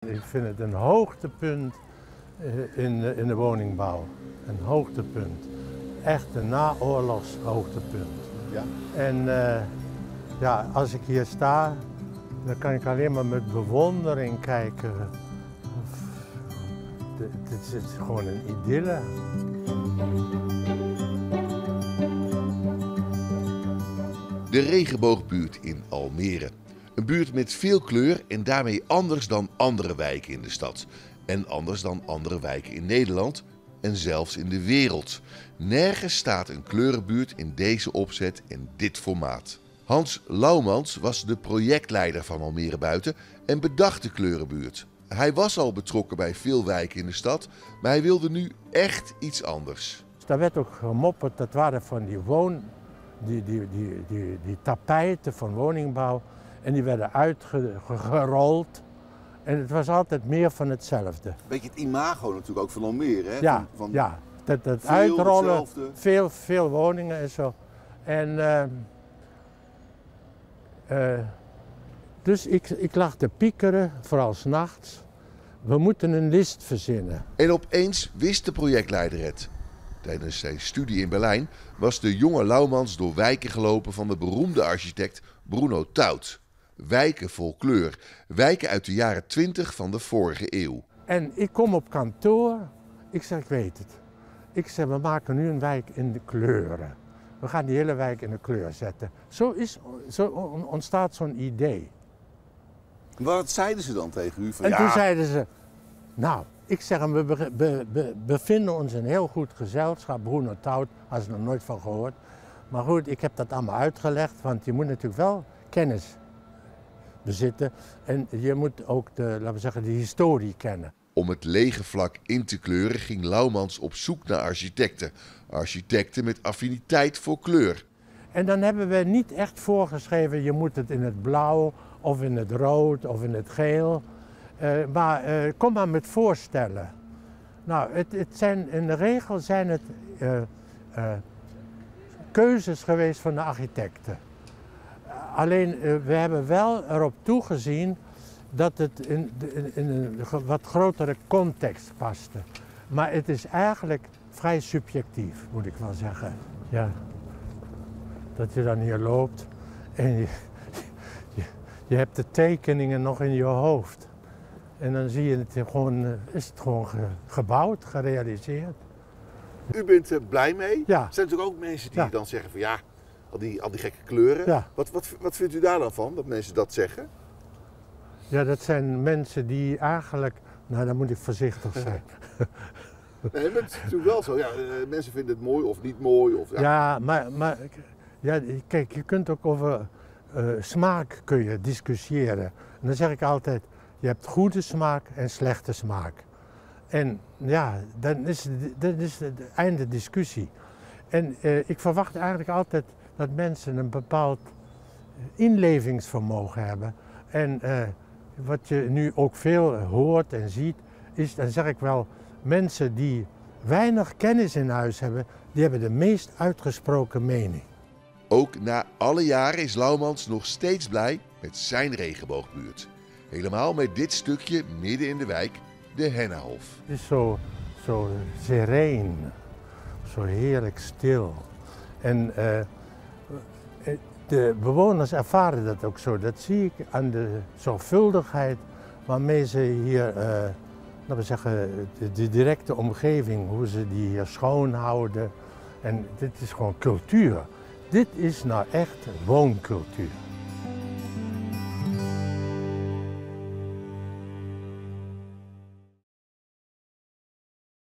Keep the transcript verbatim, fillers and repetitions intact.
Ik vind het een hoogtepunt in de, in de woningbouw. Een hoogtepunt. Echt een naoorlogs hoogtepunt. Ja? En uh, ja, als ik hier sta, dan kan ik alleen maar met bewondering kijken. Het is gewoon een idylle. De Regenboogbuurt in Almere. Een buurt met veel kleur en daarmee anders dan andere wijken in de stad. En anders dan andere wijken in Nederland en zelfs in de wereld. Nergens staat een kleurenbuurt in deze opzet en dit formaat. Hans Laumans was de projectleider van Almere Buiten en bedacht de kleurenbuurt. Hij was al betrokken bij veel wijken in de stad, maar hij wilde nu echt iets anders. Daar werd ook gemopperd, dat waren van die woon... Die, die, die, die, die tapijten van woningbouw en die werden uitgerold en het was altijd meer van hetzelfde. Beetje het imago natuurlijk ook van Almere, hè? Ja, van, van ja. Dat, dat veel uitrollen, hetzelfde. veel, veel woningen en zo. En, uh, uh, dus ik, ik lag te piekeren, vooral 's nachts. We moeten een list verzinnen. En opeens wist de projectleider het. Tijdens zijn studie in Berlijn was de jonge Laumans door wijken gelopen van de beroemde architect Bruno Taut. Wijken vol kleur. Wijken uit de jaren twintig van de vorige eeuw. En ik kom op kantoor. Ik zeg, ik weet het. Ik zeg, we maken nu een wijk in de kleuren. We gaan die hele wijk in de kleur zetten. Zo, is, zo ontstaat zo'n idee. Wat zeiden ze dan tegen u? Van, en ja... toen zeiden ze, nou... Ik zeg hem, we be, be, be, bevinden ons in een heel goed gezelschap. Bruno Taut, had er nog nooit van gehoord. Maar goed, ik heb dat allemaal uitgelegd, want je moet natuurlijk wel kennis bezitten. En je moet ook de, laten we zeggen, de historie kennen. Om het lege vlak in te kleuren ging Laumans op zoek naar architecten. Architecten met affiniteit voor kleur. En dan hebben we niet echt voorgeschreven, je moet het in het blauw of in het rood of in het geel. Uh, maar uh, kom maar met voorstellen. Nou, het, het zijn, in de regel zijn het uh, uh, keuzes geweest van de architecten. Uh, alleen, uh, we hebben wel erop toegezien dat het in, in, in een wat grotere context paste. Maar het is eigenlijk vrij subjectief, moet ik wel zeggen. Ja, dat je dan hier loopt en je, je, je hebt de tekeningen nog in je hoofd. En dan zie je het gewoon, is het gewoon gebouwd, gerealiseerd. U bent er blij mee? Ja. Er zijn natuurlijk ook mensen die ja. dan zeggen van ja, al die, al die gekke kleuren. Ja. Wat, wat, wat vindt u daar dan van, dat mensen dat zeggen? Ja, dat zijn mensen die eigenlijk, nou dan moet ik voorzichtig zijn. Nee, maar het is natuurlijk wel zo. Ja, mensen vinden het mooi of niet mooi. Of, ja. ja, maar, maar ja, kijk, je kunt ook over uh, smaak kun je discussiëren. En dan zeg ik altijd, je hebt goede smaak en slechte smaak. En ja, dan is dat is het einde discussie. En uh, ik verwacht eigenlijk altijd dat mensen een bepaald inlevingsvermogen hebben. En uh, wat je nu ook veel hoort en ziet, is, dan zeg ik wel, mensen die weinig kennis in huis hebben, die hebben de meest uitgesproken mening. Ook na alle jaren is Laumans nog steeds blij met zijn regenboogbuurt. Helemaal met dit stukje midden in de wijk, de Hennahof. Het is zo, zo sereen, zo heerlijk stil. En uh, de bewoners ervaren dat ook zo. Dat zie ik aan de zorgvuldigheid waarmee ze hier, uh, laten we zeggen, de, de directe omgeving, hoe ze die hier schoonhouden. En dit is gewoon cultuur. Dit is nou echt wooncultuur.